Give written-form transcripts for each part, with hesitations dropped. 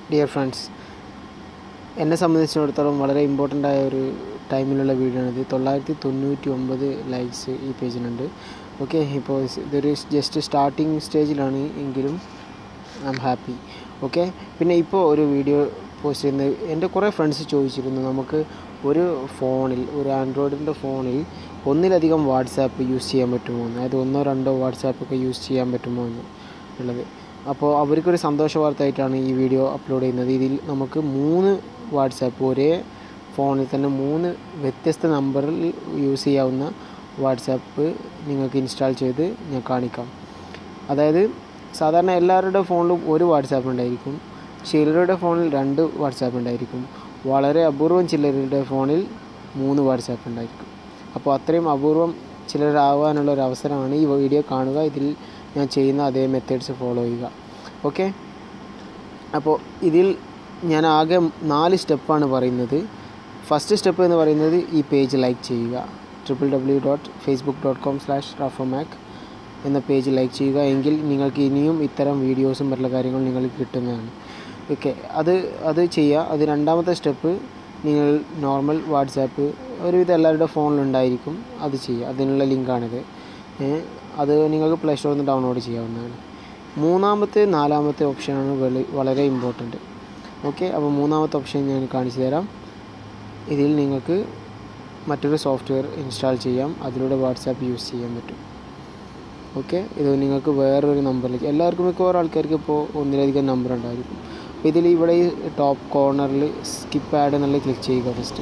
Dear friends, എന്നെ സംബന്ധിച്ചിടത്തോളം വളരെ ഇമ്പോർട്ടൻ്റ് ആയ ഒരു ടൈമിലുള്ള വീഡിയോ ആണിത്. 999 ലൈക്സ് ഈ പേജിനുണ്ട്. ഓക്കെ, ഇപ്പോൾ ഇതൊരു ജസ്റ്റ് സ്റ്റാർട്ടിങ് സ്റ്റേജിലാണ് എങ്കിലും ഐ ആം ഹാപ്പി. ഓക്കെ, പിന്നെ ഇപ്പോൾ ഒരു വീഡിയോ പോസ്റ്റ് ചെയ്യുന്നത് എൻ്റെ കുറേ ഫ്രണ്ട്സ് ചോദിച്ചിരുന്നു, നമുക്ക് ഒരു ഫോണിൽ, ഒരു ആൻഡ്രോയിഡിൻ്റെ ഫോണിൽ ഒന്നിലധികം വാട്സാപ്പ് യൂസ് ചെയ്യാൻ പറ്റുമോ എന്ന്, അതായത് 1-2 വാട്സാപ്പൊക്കെ യൂസ് ചെയ്യാൻ പറ്റുമോ എന്ന് ഉള്ളത്. അപ്പോൾ അവർക്കൊരു സന്തോഷ വാർത്തയായിട്ടാണ് ഈ വീഡിയോ അപ്ലോഡ് ചെയ്യുന്നത്. ഇതിൽ നമുക്ക് 3 വാട്സാപ്പ്, ഒരേ ഫോണിൽ തന്നെ 3 വ്യത്യസ്ത നമ്പറിൽ യൂസ് ചെയ്യാവുന്ന വാട്സാപ്പ് നിങ്ങൾക്ക് ഇൻസ്റ്റാൾ ചെയ്ത് ഞാൻ കാണിക്കാം. അതായത് സാധാരണ എല്ലാവരുടെ ഫോണിലും ഒരു വാട്സാപ്പ് ഉണ്ടായിരിക്കും, ചിലരുടെ ഫോണിൽ 2 വാട്സാപ്പ് ഉണ്ടായിരിക്കും, വളരെ അപൂർവം ചിലരുടെ ഫോണിൽ 3 വാട്സാപ്പ് ഉണ്ടായിരിക്കും. അപ്പോൾ അത്രയും അപൂർവം ചിലരാകാനുള്ള ഒരു അവസരമാണ്. ഈ വീഡിയോ കാണുക, ഇതിൽ ഞാൻ ചെയ്യുന്ന അതേ മെത്തേഡ്സ് ഫോളോ ചെയ്യുക. ഓക്കെ, അപ്പോൾ ഇതിൽ ഞാൻ ആകെ 4 സ്റ്റെപ്പാണ് പറയുന്നത്. ഫസ്റ്റ് സ്റ്റെപ്പ് എന്ന് പറയുന്നത് ഈ പേജ് ലൈക്ക് ചെയ്യുക. www.facebook.com/rafomac എന്ന പേജ് ലൈക്ക് ചെയ്യുക. എങ്കിൽ നിങ്ങൾക്ക് ഇനിയും ഇത്തരം വീഡിയോസും മറ്റുള്ള കാര്യങ്ങളും നിങ്ങൾക്ക് കിട്ടുന്നതാണ്. ഓക്കെ, അത് ചെയ്യുക. അത് രണ്ടാമത്തെ സ്റ്റെപ്പ്, നിങ്ങൾ നോർമൽ വാട്സാപ്പ് ഒരുവിധം എല്ലാവരുടെ ഫോണിലുണ്ടായിരിക്കും, അത് ചെയ്യുക. അതിനുള്ള ലിങ്കാണിത്. അത് നിങ്ങൾക്ക് പ്ലേ സ്റ്റോറിൽ നിന്ന് ഡൗൺലോഡ് ചെയ്യാവുന്നതാണ്. മൂന്നാമത്തെ 4ാമത്തെ ഓപ്ഷനാണ് വളരെ ഇമ്പോർട്ടൻറ്റ്. ഓക്കെ, അപ്പോൾ 3ാമത്തെ ഓപ്ഷൻ ഞാൻ കാണിച്ചു തരാം. ഇതിൽ നിങ്ങൾക്ക് മറ്റൊരു സോഫ്റ്റ്വെയർ ഇൻസ്റ്റാൾ ചെയ്യാം, അതിലൂടെ വാട്സാപ്പ് യൂസ് ചെയ്യാൻ പറ്റും. ഓക്കെ, ഇത് നിങ്ങൾക്ക് വേറൊരു നമ്പറിലേക്ക്, എല്ലാവർക്കും മിക്കവാറും ആൾക്കാർക്ക് ഇപ്പോൾ ഒന്നിലധികം നമ്പർ ഉണ്ടായിരിക്കും. അപ്പോൾ ഇതിൽ ഇവിടെ ഈ ടോപ്പ് കോർണറിൽ സ്കിപ്പ് ആഡ് എന്നുള്ള ക്ലിക്ക് ചെയ്യുക ഫസ്റ്റ്.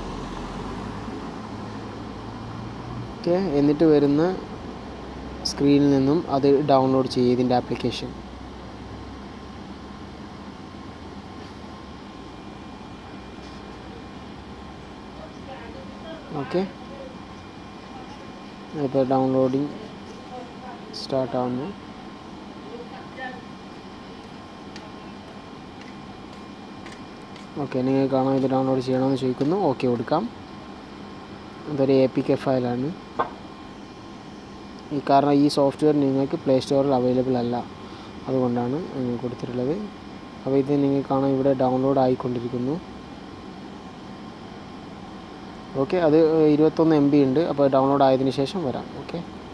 ഓക്കെ, എന്നിട്ട് വരുന്ന സ്ക്രീനിൽ നിന്നും അത് ഡൗൺലോഡ് ചെയ്യുക, ഇതിൻ്റെ ആപ്ലിക്കേഷൻ. ഓക്കെ, ഇപ്പോൾ ഡൗൺലോഡിങ് സ്റ്റാർട്ട് ആവുന്നു. ഓക്കെ, നിങ്ങൾ കാണാം, ഇത് ഡൗൺലോഡ് ചെയ്യണമെന്ന് ചോദിക്കുന്നു. ഓക്കെ കൊടുക്കാം. ഇതൊരു APK ഫയലാണ്. കാരണം ഈ സോഫ്റ്റ്വെയർ നിങ്ങൾക്ക് പ്ലേ സ്റ്റോറിൽ അവൈലബിൾ അല്ല, അതുകൊണ്ടാണ് കൊടുത്തിട്ടുള്ളത്. അപ്പോൾ ഇത് നിങ്ങൾ കാണാം, ഇവിടെ ഡൗൺലോഡ് ആയിക്കൊണ്ടിരിക്കുന്നു. ഓക്കെ, അത് 21 MB ഉണ്ട്. അപ്പോൾ ഡൗൺലോഡ് ആയതിനു ശേഷം വരാം. ഓക്കെ,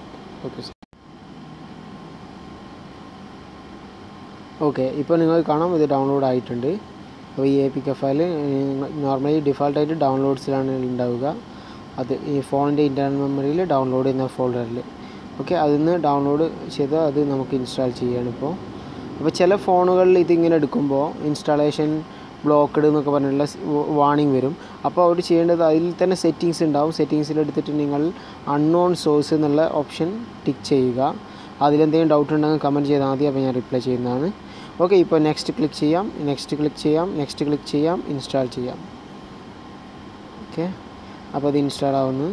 ഇപ്പോൾ നിങ്ങൾ കാണാം, ഇത് ഡൗൺലോഡ് ആയിട്ടുണ്ട്. അപ്പോൾ ഈ APK ഫയൽ നോർമലി ഡിഫാൾട്ടായിട്ട് ഡൗൺലോഡ്സിലാണ് ഉണ്ടാവുക. അത് ഈ ഫോണിൻ്റെ ഇൻറ്റേർണൽ മെമ്മറിയിൽ ഡൗൺലോഡ് ചെയ്യുന്ന ഫോൾഡറിൽ. ഓക്കെ, അതിൽ നിന്ന് ഡൗൺലോഡ് ചെയ്ത് അത് നമുക്ക് ഇൻസ്റ്റാൾ ചെയ്യുകയാണ് ഇപ്പോൾ. അപ്പോൾ ചില ഫോണുകളിൽ ഇതിങ്ങനെ എടുക്കുമ്പോൾ ഇൻസ്റ്റാളേഷൻ ബ്ലോക്ക്ഡ് എന്നൊക്കെ പറഞ്ഞുള്ള വാർണിംഗ് വരും. അപ്പോൾ അവർ ചെയ്യേണ്ടത്, അതിൽ തന്നെ സെറ്റിങ്സ് ഉണ്ടാവും. സെറ്റിങ്സിലെടുത്തിട്ട് നിങ്ങൾ അൺനോൺ സോഴ്സ് എന്നുള്ള ഓപ്ഷൻ ടിക്ക് ചെയ്യുക. അതിലെന്തെങ്കിലും ഡൗട്ട് ഉണ്ടെങ്കിൽ കമൻറ്റ് ചെയ്താൽ മതി, അപ്പോൾ ഞാൻ റിപ്ലൈ ചെയ്യുന്നതാണ്. ഓക്കെ, ഇപ്പോൾ നെക്സ്റ്റ് ക്ലിക്ക് ചെയ്യാം, ഇൻസ്റ്റാൾ ചെയ്യാം. ഓക്കെ, അപ്പോൾ അത് ഇൻസ്റ്റാൾ ആവുന്നു.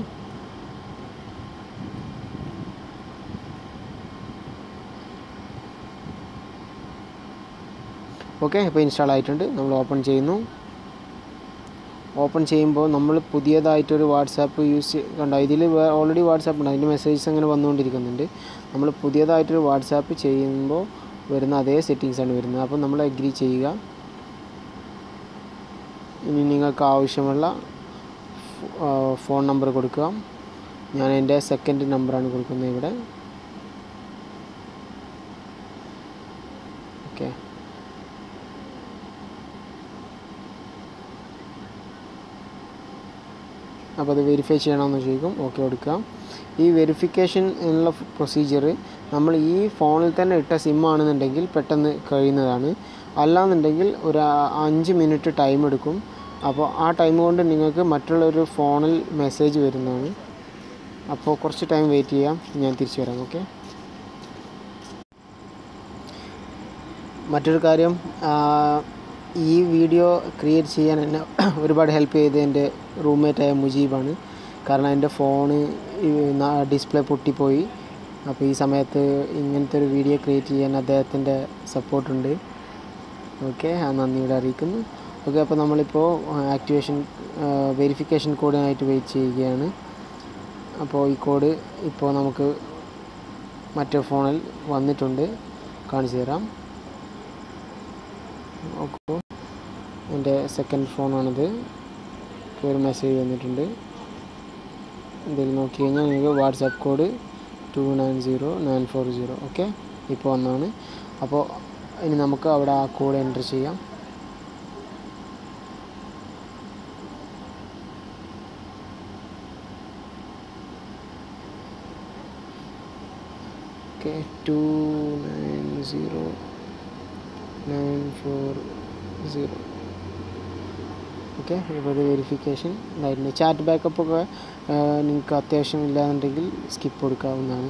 ഓക്കെ, ഇപ്പോൾ ഇൻസ്റ്റാൾ ആയിട്ടുണ്ട്. നമ്മൾ ഓപ്പൺ ചെയ്യുന്നു. ഓപ്പൺ ചെയ്യുമ്പോൾ നമ്മൾ പുതിയതായിട്ടൊരു വാട്സാപ്പ് കണ്ടോ, ഇതിൽ ഓൾറെഡി വാട്സാപ്പ് ഉണ്ട്, അതിൻ്റെ മെസ്സേജസ് അങ്ങനെ വന്നുകൊണ്ടിരിക്കുന്നുണ്ട്. നമ്മൾ പുതിയതായിട്ടൊരു വാട്സാപ്പ് ചെയ്യുമ്പോൾ വരുന്ന അതേ സെറ്റിങ്സാണ് വരുന്നത്. അപ്പോൾ നമ്മൾ അഗ്രി ചെയ്യുക. ഇനി നിങ്ങൾക്ക് ആവശ്യമുള്ള ഫോൺ നമ്പർ കൊടുക്കുക. ഞാൻ എൻ്റെ സെക്കൻഡ് നമ്പറാണ് കൊടുക്കുന്നത് ഇവിടെ. ഓക്കെ, അപ്പോൾ അത് വെരിഫൈ ചെയ്യണമെന്ന് ചോദിക്കും. ഓക്കെ കൊടുക്കാം. ഈ വെരിഫിക്കേഷൻ എന്നുള്ള പ്രൊസീജിയർ നമ്മൾ ഈ ഫോണിൽ തന്നെ ഇട്ട സിം ആണെന്നുണ്ടെങ്കിൽ പെട്ടെന്ന് കഴിയുന്നതാണ്. അല്ലാന്നുണ്ടെങ്കിൽ ഒരു 5 മിനിറ്റ് ടൈം എടുക്കും. അപ്പോൾ ആ ടൈം കൊണ്ട് നിങ്ങൾക്ക് മറ്റുള്ളൊരു ഫോണിൽ മെസ്സേജ് വരുന്നതാണ്. അപ്പോൾ കുറച്ച് ടൈം വെയിറ്റ് ചെയ്യാം, ഞാൻ തിരിച്ചു വരാം. ഓക്കെ, മറ്റൊരു കാര്യം, ഈ വീഡിയോ ക്രിയേറ്റ് ചെയ്യാൻ എന്നെ ഒരുപാട് ഹെൽപ്പ് ചെയ്ത് എൻ്റെ റൂംമേറ്റായ മുജീബാണ്. കാരണം എൻ്റെ ഫോണ് ഡിസ്പ്ലേ പൊട്ടിപ്പോയി. അപ്പോൾ ഈ സമയത്ത് ഇങ്ങനത്തെ ഒരു വീഡിയോ ക്രിയേറ്റ് ചെയ്യാൻ അദ്ദേഹത്തിൻ്റെ സപ്പോർട്ടുണ്ട്. ഓക്കെ, ആ നന്ദിയോടെ അറിയിക്കുന്നു. ഓക്കെ, അപ്പോൾ നമ്മളിപ്പോൾ വെരിഫിക്കേഷൻ കോഡിനായിട്ട് വെയിറ്റ് ചെയ്യുകയാണ്. അപ്പോൾ ഈ കോഡ് ഇപ്പോൾ നമുക്ക് മറ്റേ ഫോണിൽ വന്നിട്ടുണ്ട്, കാണിച്ചു തരാം. ഓക്കെ, എൻ്റെ സെക്കൻഡ് ഫോണാണിത്. ഒരു മെസ്സേജ് വന്നിട്ടുണ്ട്. ഇതിൽ നോക്കി കഴിഞ്ഞാൽ നിങ്ങൾക്ക് വാട്സാപ്പ് കോഡ് 290940. ഓക്കെ, ഇപ്പോൾ വന്നാണ്. അപ്പോൾ ഇനി നമുക്ക് അവിടെ ആ കോഡ് എൻ്റർ ചെയ്യാം. ഓക്കെ, 290940. ഓക്കെ, ഇപ്പോൾ ഇത് വെരിഫിക്കേഷൻ ആയിരുന്നു. ചാറ്റ് ബാക്കപ്പൊക്കെ നിങ്ങൾക്ക് അത്യാവശ്യമില്ലാന്നുണ്ടെങ്കിൽ സ്കിപ്പ് കൊടുക്കാവുന്നതാണ്.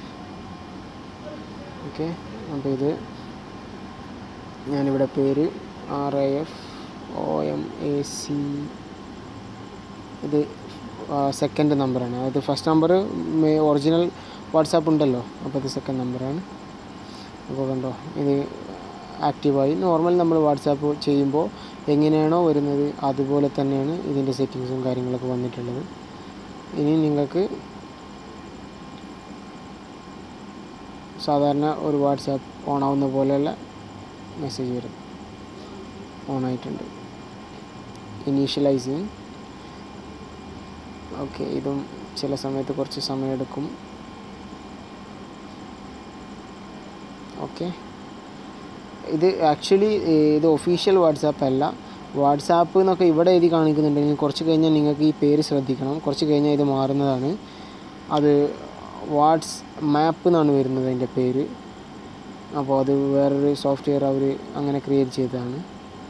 ഓക്കെ, അപ്പോൾ ഇത് ഞാനിവിടെ പേര് RAFOMAC, ഇത് സെക്കൻഡ് നമ്പറാണ്. അതായത് ഫസ്റ്റ് നമ്പർ ഒറിജിനൽ വാട്സാപ്പ് ഉണ്ടല്ലോ, അപ്പോൾ ഇത് സെക്കൻഡ് നമ്പറാണ്. അപ്പോൾ കണ്ടോ, ഇത് ആക്റ്റീവായി. നോർമൽ നമ്മൾ വാട്സാപ്പ് ചെയ്യുമ്പോൾ എങ്ങനെയാണോ വരുന്നത് അതുപോലെ തന്നെയാണ് ഇതിൻ്റെ സെറ്റിങ്സും കാര്യങ്ങളൊക്കെ വന്നിട്ടുള്ളത്. ഇനി നിങ്ങൾക്ക് സാധാരണ ഒരു വാട്സാപ്പ് ഓണാവുന്ന പോലെയുള്ള മെസ്സേജ് വരും. ഓണായിട്ടുണ്ട്. ഇനീഷ്യലൈസിങ്. ഓക്കെ, ഇതും ചില സമയത്ത് കുറച്ച് സമയമെടുക്കും. ഓക്കെ, ഇത് ആക്ച്വലി ഇത് ഒഫീഷ്യൽ വാട്സാപ്പ് അല്ല. വാട്സാപ്പ് എന്നൊക്കെ ഇവിടെ എഴുതി കാണിക്കുന്നുണ്ടെങ്കിൽ കുറച്ച് കഴിഞ്ഞാൽ നിങ്ങൾക്ക് ഈ പേര് ശ്രദ്ധിക്കണം. കുറച്ച് കഴിഞ്ഞാൽ ഇത് മാറുന്നതാണ്. അത് വാട്സ് മാപ്പ് എന്നാണ് വരുന്നത് അതിൻ്റെ പേര്. അപ്പോൾ അത് വേറൊരു സോഫ്റ്റ്വെയർ അവർ അങ്ങനെ ക്രിയേറ്റ് ചെയ്തതാണ്.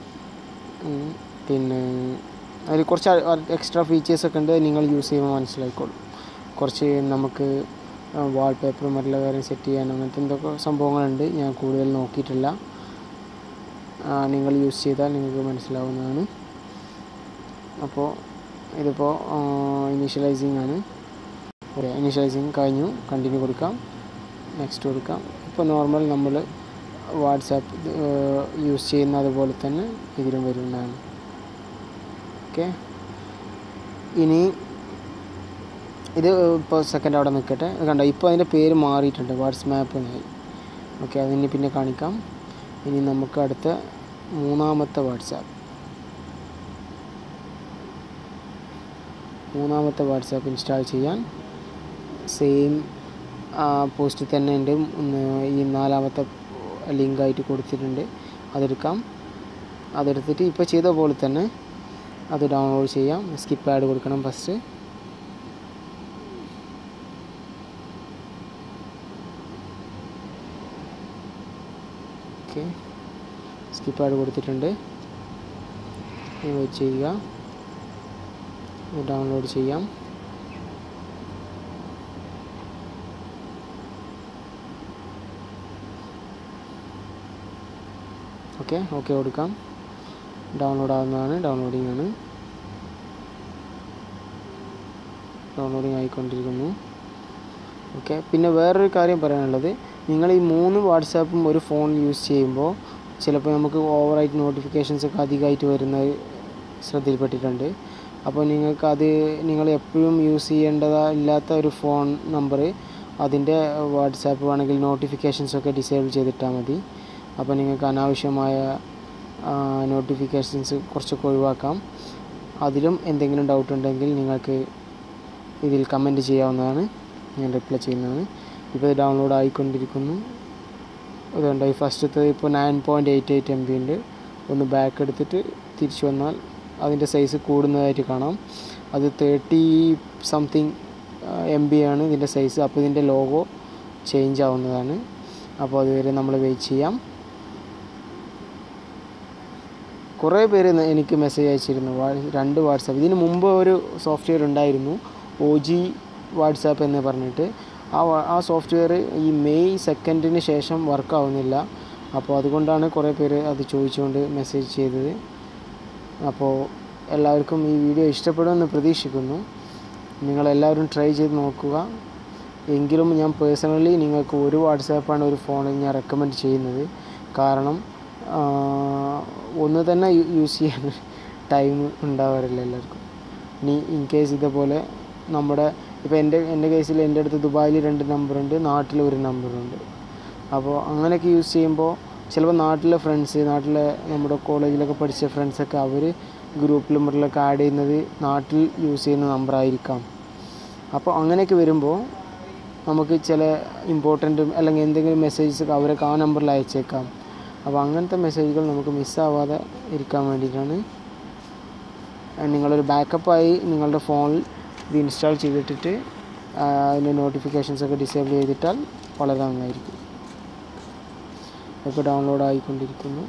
പിന്നെ അതിൽ കുറച്ച് എക്സ്ട്രാ ഫീച്ചേഴ്സൊക്കെ ഉണ്ട്. നിങ്ങൾ യൂസ് ചെയ്യുമ്പോൾ മനസ്സിലായിക്കോളും. കുറച്ച് നമുക്ക് വാൾപേപ്പറും മറ്റുള്ള കാര്യം സെറ്റ് ചെയ്യാൻ അങ്ങനത്തെ എന്തൊക്കെ സംഭവങ്ങളുണ്ട്. ഞാൻ കൂടുതൽ നോക്കിയിട്ടില്ല. നിങ്ങൾ യൂസ് ചെയ്താൽ നിങ്ങൾക്ക് മനസ്സിലാവുന്നതാണ്. അപ്പോൾ ഇതിപ്പോൾ ഇനീഷ്യലൈസിങ് ആണ്. ഓക്കെ, ഇനീഷ്യലൈസിങ് കഴിഞ്ഞു. കണ്ടിന്യൂ കൊടുക്കാം, നെക്സ്റ്റ് കൊടുക്കാം. ഇപ്പോൾ നോർമൽ നമ്മൾ വാട്സാപ്പ് യൂസ് ചെയ്യുന്ന അതുപോലെ തന്നെ ഇതിലും വരുന്നതാണ്. ഓക്കെ, ഇനി ഇത് ഇപ്പോൾ സെക്കൻഡ് അവിടെ നിൽക്കട്ടെ. കണ്ടോ, ഇപ്പോൾ അതിൻ്റെ പേര് മാറിയിട്ടുണ്ട്, വാട്സ്മാപ്പ് എന്നായി. ഓക്കെ, അതിന് പിന്നെ കാണിക്കാം. ഇനി നമുക്ക് അടുത്ത മൂന്നാമത്തെ വാട്സാപ്പ് ഇൻസ്റ്റാൾ ചെയ്യാൻ സെയിം പോസ്റ്റിൽ തന്നെ ഉണ്ട്. ഈ നാലാമത്തെ ലിങ്കായിട്ട് കൊടുത്തിട്ടുണ്ട്. അതെടുത്തിട്ട് ഇപ്പോൾ ചെയ്ത പോലെ തന്നെ അത് ഡൗൺലോഡ് ചെയ്യാം. സ്കിപ്പ് ആഡ് കൊടുക്കണം ഫസ്റ്റ്. ഓക്കെ, സ്കിപ്പ് ആഡ് കൊടുത്തിട്ടുണ്ട്. വെയിറ്റ് ചെയ്യുക, ഡൗൺലോഡ് ചെയ്യാം. ഓക്കെ കൊടുക്കാം. ഡൗൺലോഡ് ആകുന്നതാണ്. ഡൗൺലോഡിങ് ആയിക്കൊണ്ടിരിക്കുന്നു. ഓക്കെ, പിന്നെ വേറൊരു കാര്യം പറയാനുള്ളത്, നിങ്ങൾ ഈ 3 വാട്സാപ്പും ഒരു ഫോൺ യൂസ് ചെയ്യുമ്പോൾ ചിലപ്പോൾ നമുക്ക് ഓവറായിട്ട് നോട്ടിഫിക്കേഷൻസൊക്കെ അധികമായിട്ട് വരുന്നത് ശ്രദ്ധയിൽപ്പെട്ടിട്ടുണ്ട്. അപ്പോൾ നിങ്ങൾ എപ്പോഴും യൂസ് ചെയ്യേണ്ടതില്ലാത്ത ഒരു ഫോൺ നമ്പർ അതിൻ്റെ വാട്സാപ്പ് വേണമെങ്കിൽ നോട്ടിഫിക്കേഷൻസൊക്കെ ഡിസേബിൾ ചെയ്തിട്ടാൽ മതി. അപ്പോൾ നിങ്ങൾക്ക് അനാവശ്യമായ നോട്ടിഫിക്കേഷൻസ് കുറച്ചൊക്കെ ഒഴിവാക്കാം. അതിലും എന്തെങ്കിലും ഡൗട്ട് ഉണ്ടെങ്കിൽ നിങ്ങൾക്ക് ഇതിൽ കമൻറ്റ് ചെയ്യാവുന്നതാണ്. ഞാൻ റിപ്ലൈ ചെയ്യുന്നതാണ്. ഇപ്പോൾ ഇത് ഡൗൺലോഡ് ആയിക്കൊണ്ടിരിക്കുന്നു. അതുകൊണ്ട് ഈ ഫസ്റ്റത്തെ ഇപ്പോൾ 9.88 MB ഉണ്ട്. ഒന്ന് ബാക്ക് എടുത്തിട്ട് തിരിച്ചു വന്നാൽ അതിൻ്റെ സൈസ് കൂടുന്നതായിട്ട് കാണാം. അത് 30 സംതിങ് MB ആണ് ഇതിൻ്റെ സൈസ്. അപ്പോൾ ഇതിൻ്റെ ലോഗോ ചേഞ്ച് ആവുന്നതാണ്. അപ്പോൾ അതുവരെ നമ്മൾ വെയിറ്റ് ചെയ്യാം. കുറേ പേര് എനിക്ക് മെസ്സേജ് അയച്ചിരുന്നു. 2 വാട്സാപ്പ്. ഇതിന് മുമ്പ് ഒരു സോഫ്റ്റ്വെയർ ഉണ്ടായിരുന്നു, OG വാട്സാപ്പ് എന്ന് പറഞ്ഞിട്ട്. ആ സോഫ്റ്റ്വെയർ ഈ മെയ് 2 ശേഷം വർക്കാവുന്നില്ല. അപ്പോൾ അതുകൊണ്ടാണ് കുറേ പേര് അത് ചോദിച്ചുകൊണ്ട് മെസ്സേജ് ചെയ്തത്. അപ്പോൾ എല്ലാവർക്കും ഈ വീഡിയോ ഇഷ്ടപ്പെടുമെന്ന് പ്രതീക്ഷിക്കുന്നു. നിങ്ങളെല്ലാവരും ട്രൈ ചെയ്ത് നോക്കുക. എങ്കിലും ഞാൻ പേഴ്സണലി നിങ്ങൾക്ക് ഒരു വാട്സാപ്പാണ് ഒരു ഫോണിൽ ഞാൻ റെക്കമെൻഡ് ചെയ്യുന്നത്. കാരണം ഒന്ന് തന്നെ യൂസ് ചെയ്യാൻ ടൈം ഉണ്ടാവാറില്ല എല്ലാവർക്കും. ഇനി ഇൻ കേസ് ഇതേപോലെ ഇപ്പോൾ എൻ്റെ കേസിൽ എൻ്റെ അടുത്ത് ദുബായിൽ 2 നമ്പറുണ്ട്, നാട്ടിൽ 1 നമ്പറുണ്ട്. അപ്പോൾ അങ്ങനെയൊക്കെ യൂസ് ചെയ്യുമ്പോൾ ചിലപ്പോൾ നാട്ടിലെ ഫ്രണ്ട്സ്, നാട്ടിലെ നമ്മുടെ കോളേജിലൊക്കെ പഠിച്ച ഫ്രണ്ട്സൊക്കെ അവർ ഗ്രൂപ്പ് നമ്പറിലൊക്കെ ആഡ് ചെയ്യുന്നത് നാട്ടിൽ യൂസ് ചെയ്യുന്ന നമ്പറായിരിക്കാം. അപ്പോൾ അങ്ങനെയൊക്കെ വരുമ്പോൾ നമുക്ക് ചില ഇമ്പോർട്ടൻ്റ് അല്ലെങ്കിൽ എന്തെങ്കിലും മെസ്സേജസ് അവരൊക്കെ ആ നമ്പറിൽ അയച്ചേക്കാം. അപ്പോൾ അങ്ങനത്തെ മെസ്സേജുകൾ നമുക്ക് മിസ്സാവാതെ ഇരിക്കാൻ വേണ്ടിയിട്ടാണ് നിങ്ങളൊരു ബാക്കപ്പായി നിങ്ങളുടെ ഫോണിൽ ഇത് ഇൻസ്റ്റാൾ ചെയ്തിട്ടിട്ട് അതിൻ്റെ നോട്ടിഫിക്കേഷൻസൊക്കെ ഡിസേബിൾ ചെയ്തിട്ടാൽ വളരെ നന്നായിരിക്കും. ഇപ്പോൾ ഡൗൺലോഡ് ആയിക്കൊണ്ടിരിക്കുന്നു.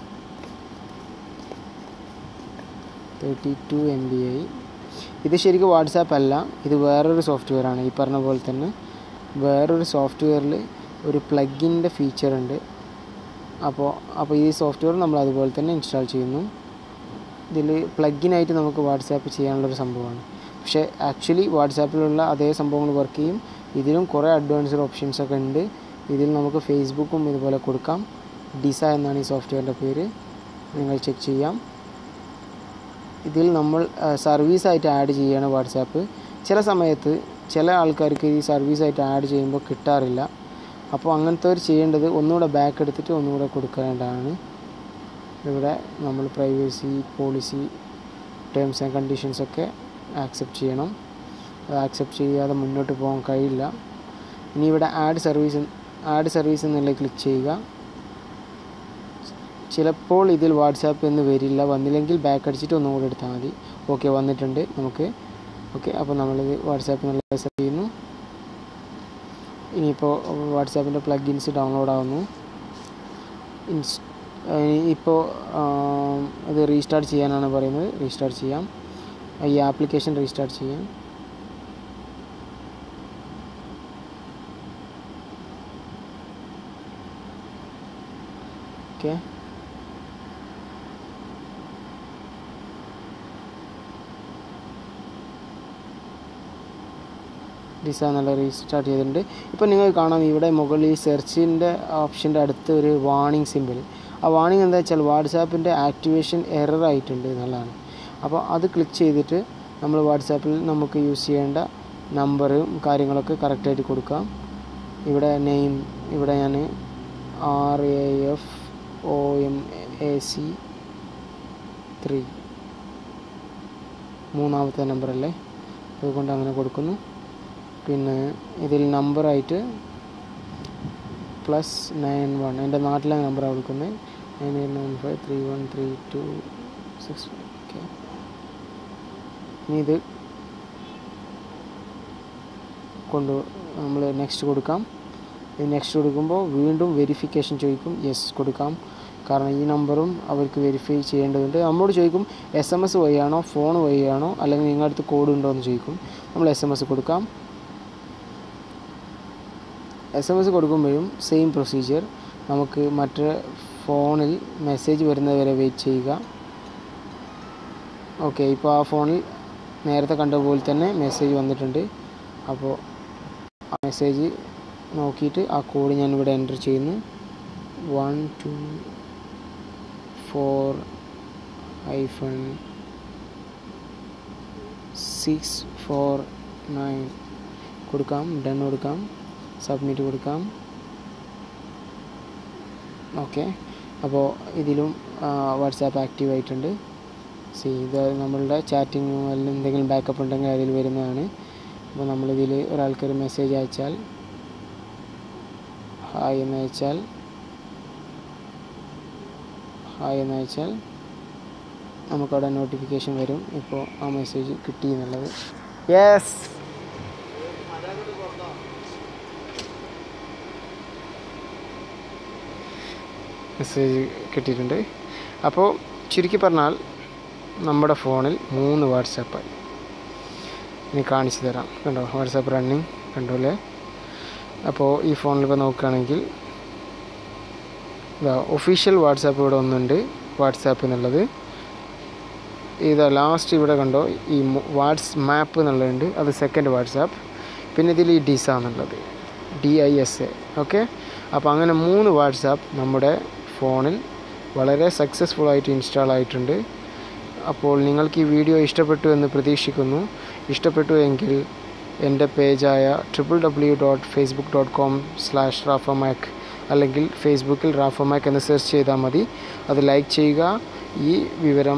32 MB ആയി. ഇത് ശരിക്കും വാട്സാപ്പ് അല്ല, ഇത് വേറൊരു സോഫ്റ്റ്വെയറാണ്. ഈ പറഞ്ഞ പോലെ തന്നെ വേറൊരു സോഫ്റ്റ്വെയറിൽ ഒരു പ്ലഗിൻ്റെ ഫീച്ചർ ഉണ്ട്. അപ്പോൾ ഈ സോഫ്റ്റ്വെയർ നമ്മൾ അതുപോലെ തന്നെ ഇൻസ്റ്റാൾ ചെയ്യുന്നു. ഇതിൽ പ്ലഗിനായിട്ട് നമുക്ക് വാട്സാപ്പ് ചെയ്യാനുള്ളൊരു സംഭവമാണ്. പക്ഷേ ആക്ച്വലി വാട്സാപ്പിലുള്ള അതേ സംഭവങ്ങൾ വർക്ക് ചെയ്യും. ഇതിലും കുറേ അഡ്വാൻസ്ഡ് ഓപ്ഷൻസൊക്കെ ഉണ്ട്. ഇതിൽ നമുക്ക് ഫേസ്ബുക്കും ഇതുപോലെ കൊടുക്കാം. ഡിസ എന്നാണ് ഈ സോഫ്റ്റ്വെയറിൻ്റെ പേര്, നിങ്ങൾ ചെക്ക് ചെയ്യാം. ഇതിൽ നമ്മൾ സർവീസായിട്ട് ആഡ് ചെയ്യുകയാണ് വാട്സാപ്പ്. ചില സമയത്ത് ചില ആൾക്കാർക്ക് ഈ സർവീസായിട്ട് ആഡ് ചെയ്യുമ്പോൾ കിട്ടാറില്ല. അപ്പോൾ അങ്ങനത്തെ ഒരു ചെയ്യേണ്ടത് ഒന്നുകൂടെ ബാക്ക് എടുത്തിട്ട് ഒന്നുകൂടെ കൊടുക്കേണ്ടതാണ്. ഇവിടെ നമ്മൾ പ്രൈവസി പോളിസി ടേംസ് ആൻഡ് കണ്ടീഷൻസൊക്കെ ആക്സെപ്റ്റ് ചെയ്യണം. അത് ആക്സെപ്റ്റ് ചെയ്യാതെ മുന്നോട്ട് പോകാൻ കഴിയില്ല. ഇനി ഇവിടെ ആഡ് സർവീസ് എന്നുള്ള ക്ലിക്ക് ചെയ്യുക. ചിലപ്പോൾ ഇതിൽ വാട്സാപ്പ് എന്ന് വരില്ല. വന്നില്ലെങ്കിൽ ബാക്ക് അടിച്ചിട്ട് ഒന്നും കൂടെ എടുത്താൽ മതി. ഓക്കെ, വന്നിട്ടുണ്ട് നമുക്ക്. ഓക്കെ, അപ്പോൾ നമ്മളിത് വാട്സാപ്പ് എന്നുള്ള സെറ്റ് ചെയ്യുന്നു. ഇനിയിപ്പോൾ വാട്സാപ്പിൻ്റെ പ്ലഗിൻസ് ഡൗൺലോഡ് ആവുന്നു. ഇപ്പോൾ ഇത് റീസ്റ്റാർട്ട് ചെയ്യാനാണ് പറയുന്നത്. റീസ്റ്റാർട്ട് ചെയ്യാം. ഈ ആപ്ലിക്കേഷൻ റീസ്റ്റാർട്ട് ചെയ്യാം. ഓക്കെ, ഡിസ എന്നുള്ള റീസ്റ്റാർട്ട് ചെയ്തിട്ടുണ്ട്. ഇപ്പോൾ നിങ്ങൾക്ക് കാണാം ഇവിടെ മുകളിൽ സെർച്ചിൻ്റെ ഓപ്ഷൻ്റെ അടുത്ത് ഒരു വാർണിംഗ് സിമ്പിൾ. ആ വാർണിംഗ് എന്താ വെച്ചാൽ വാട്സാപ്പിൻ്റെ ആക്ടിവേഷൻ എറർ ആയിട്ടുണ്ട് എന്നുള്ളതാണ്. അപ്പോൾ അത് ക്ലിക്ക് ചെയ്തിട്ട് നമ്മൾ വാട്സാപ്പിൽ നമുക്ക് യൂസ് ചെയ്യേണ്ട നമ്പറും കാര്യങ്ങളൊക്കെ കറക്റ്റായിട്ട് കൊടുക്കാം. ഇവിടെ നെയിം, ഇവിടെ ഞാൻ RAFOMAC3 മൂന്നാമത്തെ നമ്പറല്ലേ, അതുകൊണ്ട് അങ്ങനെ കൊടുക്കുന്നു. പിന്നെ ഇതിൽ നമ്പറായിട്ട് +91 എൻ്റെ നാട്ടിലെ നമ്പറാണ് കൊടുക്കുന്നത്. 9895313265. ഓക്കെ, ഇനി ഇത് നമ്മൾ നെക്സ്റ്റ് കൊടുക്കാം. ഇത് നെക്സ്റ്റ് കൊടുക്കുമ്പോൾ വീണ്ടും വെരിഫിക്കേഷൻ ചോദിക്കും. യെസ് കൊടുക്കാം. കാരണം ഈ നമ്പറും അവർക്ക് വെരിഫൈ ചെയ്യേണ്ടതുണ്ട്. നമ്മോട് ചോദിക്കും SMS വഴിയാണോ ഫോൺ വഴിയാണോ അല്ലെങ്കിൽ നിങ്ങളുടെ അടുത്ത് കോഡ് ഉണ്ടോ എന്ന് ചോദിക്കും. നമ്മൾ SMS കൊടുക്കാം. SMS കൊടുക്കുമ്പോഴും സെയിം പ്രൊസീജിയർ. നമുക്ക് മറ്റേ ഫോണിൽ മെസ്സേജ് വരുന്നതുവരെ വെയിറ്റ് ചെയ്യുക. ഓക്കെ, ഇപ്പോൾ ആ ഫോണിൽ നേരത്തെ കണ്ട പോലെ തന്നെ മെസ്സേജ് വന്നിട്ടുണ്ട്. അപ്പോൾ ആ മെസ്സേജ് നോക്കിയിട്ട് ആ കോഡ് ഞാൻ ഇവിടെ എൻ്റർ ചെയ്യുന്നു. 124-649 കൊടുക്കാം. ഡൺ കൊടുക്കാം. സബ്മിറ്റ് കൊടുക്കാം. ഓക്കെ, അപ്പോൾ ഇതിലും വാട്സാപ്പ് ആക്റ്റീവ് ആയിട്ടുണ്ട്. ഇത് നമ്മളുടെ ചാറ്റിംഗ് അല്ലെങ്കിൽ എന്തെങ്കിലും ബാക്കപ്പ് ഉണ്ടെങ്കിൽ അതിൽ വരുന്നതാണ്. അപ്പോൾ നമ്മളിതിൽ ഒരാൾക്കൊരു മെസ്സേജ് അയച്ചാൽ ഹായ് എന്ന് അയച്ചാൽ നമുക്കവിടെ നോട്ടിഫിക്കേഷൻ വരും. ഇപ്പോൾ ആ മെസ്സേജ് കിട്ടി എന്നുള്ളത്. യെസ്, മെസ്സേജ് കിട്ടിയിട്ടുണ്ട്. അപ്പോൾ ചുരുക്കി പറഞ്ഞാൽ നമ്മുടെ ഫോണിൽ 3 വാട്സാപ്പായി. ഇനി കാണിച്ചു തരാം. കണ്ടോ, വാട്സാപ്പ് റണ്ണിങ് കണ്ടോല്ലേ. അപ്പോൾ ഈ ഫോണിൽ ഇപ്പോൾ നോക്കുകയാണെങ്കിൽ ഒഫീഷ്യൽ വാട്സാപ്പ് ഇവിടെ ഒന്നുണ്ട്, വാട്സാപ്പ് എന്നുള്ളത്. ഇത് ലാസ്റ്റ് ഇവിടെ കണ്ടോ, ഈ വാട്സ്മാപ്പ് എന്നുള്ളതുണ്ട്, അത് സെക്കൻഡ് വാട്സാപ്പ്. പിന്നെ ഇതിൽ ഈ ഡിസ എന്നുള്ളത്, DISA. ഓക്കെ, അപ്പോൾ അങ്ങനെ 3 വാട്സാപ്പ് നമ്മുടെ ഫോണിൽ വളരെ സക്സസ്ഫുള്ളായിട്ട് ഇൻസ്റ്റാൾ ആയിട്ടുണ്ട്. അപ്പോൾ നിങ്ങൾക്ക് ഈ വീഡിയോ ഇഷ്ടപ്പെട്ടു എന്ന് പ്രതീക്ഷിക്കുന്നു. ഇഷ്ടപ്പെട്ടു എങ്കിൽ എൻ്റെ പേജായ www.facebook.com/rafamak അല്ലെങ്കിൽ ഫേസ്ബുക്കിൽ റാഫോ മാക് എന്ന് സെർച്ച് ചെയ്താൽ മതി. അത് ലൈക്ക് ചെയ്യുക. ഈ വിവരം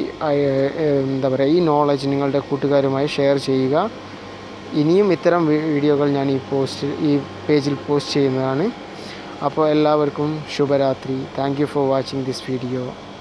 ഈ നോളജ് നിങ്ങളുടെ കൂട്ടുകാരുമായി ഷെയർ ചെയ്യുക. ഇനിയും ഇത്തരം വീഡിയോകൾ ഞാൻ ഈ പേജിൽ പോസ്റ്റ് ചെയ്യുന്നതാണ്. അപ്പോൾ എല്ലാവർക്കും ശുഭരാത്രി. Thank you for watching this video.